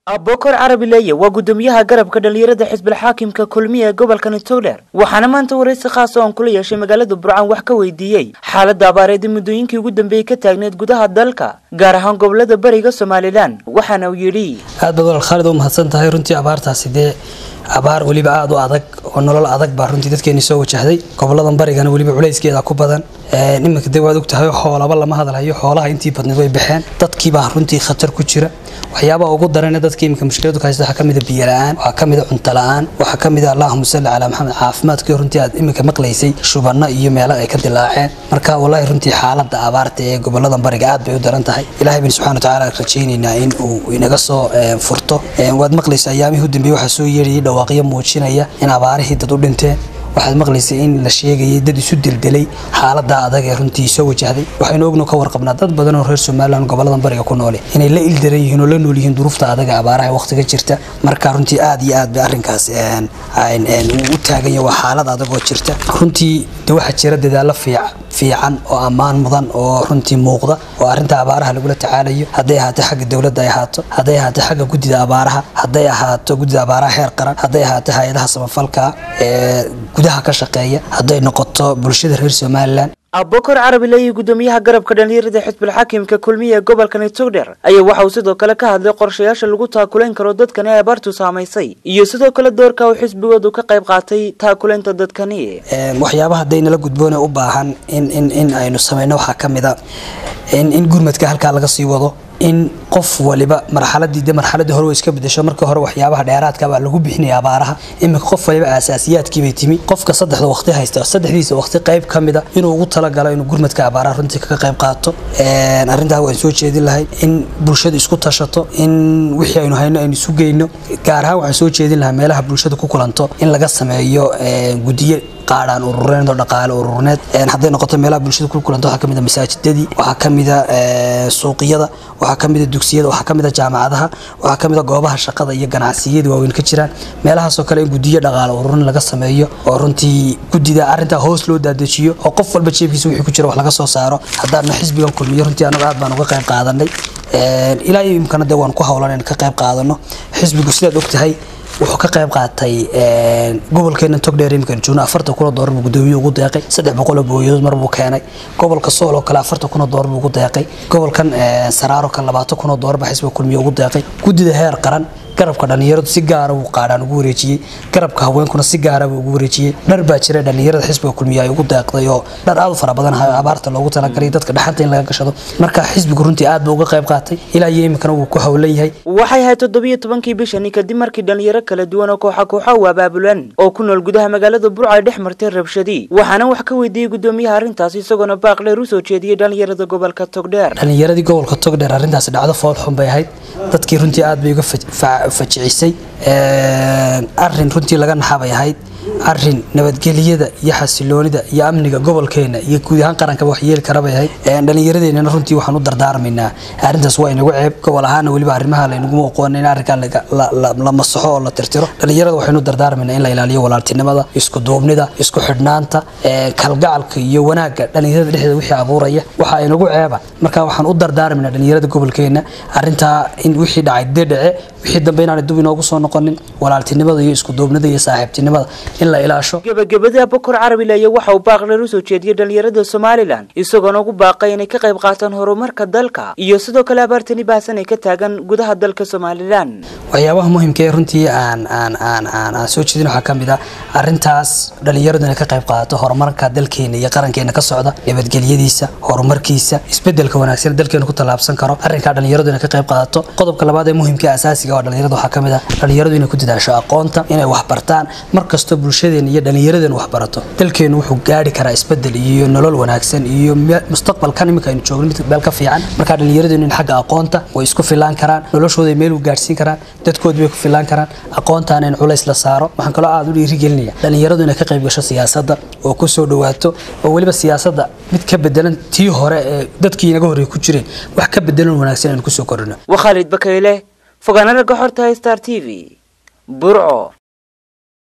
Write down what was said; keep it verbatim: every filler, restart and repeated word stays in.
Abokor Carabi Leye waa gudoomiyaha garabka dhalinyarada xisbiga xaakimka kulmiye gobolka Togdheer waxaana maanta wareysi khaas ah oo kula yeeshay magaalada Burcaan wax ka weydiiyay xaaladda abaareed muddooyinkii ugu dambeeyay ka taagneed gudaha dalka gaar ahaan gobolada bariga Soomaaliland waxaana uu yiri aad badan Khalid oo mahadsan tahay runtii abaartaasi de abaar waliba aad u adag oo nolol adag baa runtii dadkeena soo wajahday goboladan barigana waliba culeyskeeda ku badan ee nimanka dawlad og tahay xoolaha lama hadlayo xoolaha intii badneed way baxeen dadkii baa runtii khatar ku jira waxyaabaha ugu daran dadka imika mushkiladu ka haysta kamid biyo la'aan waxa kamid cunto la'aan waxa kamid Allahumma salli ala Muhammad caafimaadkii runtii aad imika maqlaysay shubana iyo meelaha ay ka dilaaceen marka wallahi runtii xaaladda abaarta ee goboladan bariga aad bay u daran tahay Ilaahay subhanahu wa ta'ala rajaynayna in uu inaga soo furto waad maqlaysay ayaamihii u dambeeyay waxa soo yeeray dhawaaqyo muujinaya in abaarihii dad u dhinteen waxaad maqlaysay in la sheegay dad isu dildilay xaaladda adag ee runtii soo wajahday waxaynu ogno ka warqabnaa dad badan oo reer Soomaaliland goboladan bariga ku nool inay la ildaran yihiin oo la nool yihiin duruufta adag abaaraha waqtiga jirta marka runtii aad iyo aad bay arrinkaas een een u taagaya waa xaalad adag oo jirta runtii waxa jira dadaal fiican fiican oo amaan mudan oo runtii muuqda oo arrinta abaaraha lagu la tacaalayo haday ahaato xagga dawladda ay ahaato haday ahaato xagga gudida abaaraha haday ahaato gudida abaaraha heer qaran haday ahaato hay'adaha samafalka ee gudaha ka shaqeeya haday noqoto bulshada reer Soomaaliland Abokor Carabi Leye gudoomiyaha garabka dhalinyarada xisbiga xaakimka kulmiye gobolka Togdheer ayaa waxa uu sidoo kale ka hadlay qorshayaasha lagu taakuleen karo dadkan ee abaartu saameysay iyo sidoo kale doorka uu xisbigoodu ka qayb qaatay taakuleenta dadkani ee waxyaabaha deynala gudboon u baahan in in in aynu sameeyno waxa kamid ah in in gurmadka halka laga sii wado in qof waliba marxaladii marxaladii hore iska bedesho marka hore waxyaabaha dheeraadka baa lagu bixinay abaaraha imika qof waliba asaasiyaadkii bay timi qofka saddexda waqti haysta saddexdiisa waqti qayb kamida inuu ugu tala galo inuu gurmadka abaaraha runtii ka qayb qaato ee arinta waan soo jeedin lahayn in bulshada isku tashato in wixii aynu hayno aynu isu geeyno gaar ahaan waxaan soo jeedin lahaa meelaha bulshada ku kulanto in laga sameeyo gudiye qaadaan urureed oo dhaqaale urureed een haday noqoto meelaha bulshada ku kulanto waxa kamid ah masaajidadii waxa kamid ah suuqyada waxa kamid ah dugsiyada waxa kamid ah jaamacadaha waxa kamid ah goobaha shaqada iyo ganacsiyada waaweyn ka jiraan meelahaas oo kale in gudiye dhaqaale urureed laga sameeyo oo runtii gudida arinta hoos loo daadajiyo oo qof walba jeebkiisa wixii ku jira wax laga soo saaro hadaan xisbiga kulmiye runtii anaga aad baan uga qayb qaadanay een ilaahay imkana de waan ku hawlanay ka qayb qaadano xisbigu sidaad ogtahay wuxuu ka qayb qaatay ee gobolkeena Togdheer imika joona afartan kun oo doolar buu gudoomiye ugu deeqay saddex boqol oo booyadood mar buu keenay gobolka Sool oo kale afartan kun oo doolar buu ugu deeqay gobolkan Saraaro kan labaatan kun oo doolar baa xisbiga kulmiye ugu deeqay gudida heer qaran garabka dhalinyaradu si gaar ah u qaadaan ugu wareejiyay garabka haweenkuna si gaar ah ugu wareejiyay dhar baa jira dhalinyarada xisbiga kulmiye ay ugu deeqday oo dhar aad u fara badan abaarta loogu tala galay dadka dhaxanta in laga gashado marka xisbiga runtii aad buu uga qayb qaatay ilaa yeemkana uu ku hawlan yahay waxay ahayd toddoba iyo tobankii bishani kadib markii dhalinyaro kala duwan oo kooxa kooxa u abaabulan oo ku nool gudaha magaalada Burco ay dhex martay rabshadii waxaana wax ka weydiiyay gudoomiyaha arrintaas isagoo baaq dheer u soo jeediyay dhalinyarada gobolka Togdheer dhalinyaradii gobolka Togdheer arrintaas dhacdo fool xun bay ahayd dadkii runtii aad bay uga fajicisay ee arrin runtii laga naxabay ahayd arrin nabadgeliyada iyo xasiloonida iyo amniga gobolkeena iyo guud ahaan qaranka wax yeel karabay ahayd ee dhalinyaradeena runtii waxaan u dardaarmaynaa arrintaas waa inagu ceeb gobol ahaan waliba arrimaha la inagu aqoonay in arrinkan la masaxo oo la tirtiro dhalinyarada waxaynu dardaarmaynaa in la ilaaliyo walaaltinimada isku duubnida isku xidhnaanta ee kalgacalka iyo wanaaga dhalinyarada dhexdeeda wixii abuuraya waxa inagu ceeba marka waxaan u dardaarmaynaa dhalinyarada gobolkeena arrinta in wixii dhacay dhace wixii dambe inaan dib inoogu soo noqonin walaaltinimada iyo isku duubnida iyo saaxiibtinimada in la ilaasho gabagabada Abokor Carabi Leye waxa uu baaq dheer u soo jeediyay dhalinyarada Soomaaliland isagoo ugu baaqay inay ka qayb qaataan horumarka dalka iyo sidoo kale abaartani baasan ay ka taagan gudaha dalka Soomaaliland waxyaabaha muhiimka ah runtii aan aan aan aan soo jeedin waxa kamid ah arrintaas dhalinyarada ka qayb qaato horumarka dalkeena iyo qarankeena ka socda nabadgelyadiisa horumarkiisa isbedelka wanaagsan dalkeena ku talaabsan karo arrinka dhalinyarada ka qayb qaato qodobka labaad ee muhiimka ah asaasiga ah dhalinyarada waxa kamid ah dhalinyaradu inay ku dadaasho aqoonta inay wax bartaan markasto bulshadeena iyo dhalinyaradeena wax barato dalkeenu wuxuu gaari karaa isbedel iyo nolol wanaagsan iyo mustaqbalkan imika aynu joogno mid bal ka fiican marka dhalinyaradeenu in xagga aqoonta way isku filaan karaan noloshooda meel u gaarsiin karaan dadkoodu way ku filaan karaan aqoontaan in culays la saaro waxaan kala aad u dhiirigelinayaa dhalinyaradu inay ka qayb gasho siyaasadda oo ku soo dhawaato oo waliba siyaasadda mid ka bedelan tii hore ee dadkii inaga hore ku jireen wax ka bedelan wanaagsan aan ku soo korno wa Khalid Bakayle fogaanada ka horta Star T V Burco.